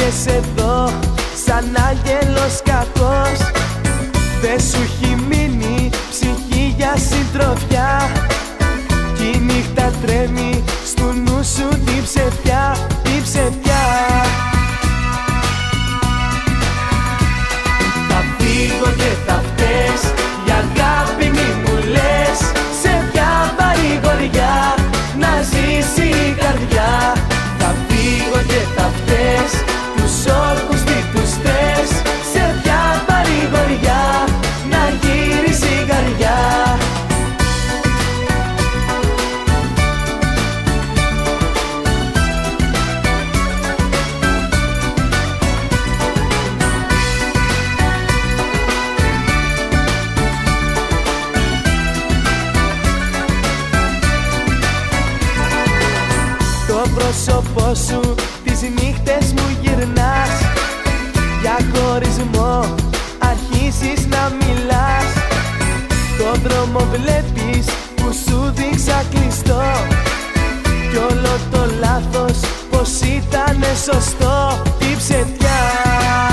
έρχεσαι εδώ σαν άγγελος κακός. Δεν σου έχει μείνει ψυχή για συντροφιά κι η νύχτα τρέμει στου νου σου την ψευτιά, την ψευτιά. Θα φύγω και θα φταίς, για αγάπη μη μου λες, σε ποια παρηγοριά να ζήσει η καρδιά. Θα φύγω και θα φταίς, τους όρκους τι τους θες, σε ποια παρηγοριά να γυρίσει η καρδιά. Το πρόσωπό σου τις νύχτες μου γυρνάς, για χωρισμό αρχίζεις να μιλάς. Το δρόμο βλέπεις που σου δείξα κλειστό κι όλο το λάθος πως ήτανε σωστό, η ψευτιά.